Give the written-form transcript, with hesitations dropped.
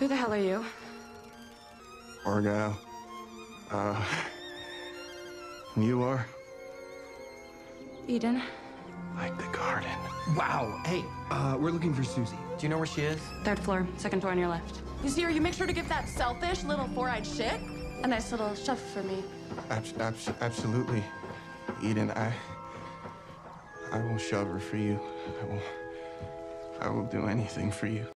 Who the hell are you? Argyle. You are? Eden. Like the garden. Wow. Hey, we're looking for Susie. Do you know where she is? Third floor, second door on your left. You see her, you make sure to give that selfish little four-eyed shit a nice little shove for me. Absolutely. Eden, I will shove her for you. I will do anything for you.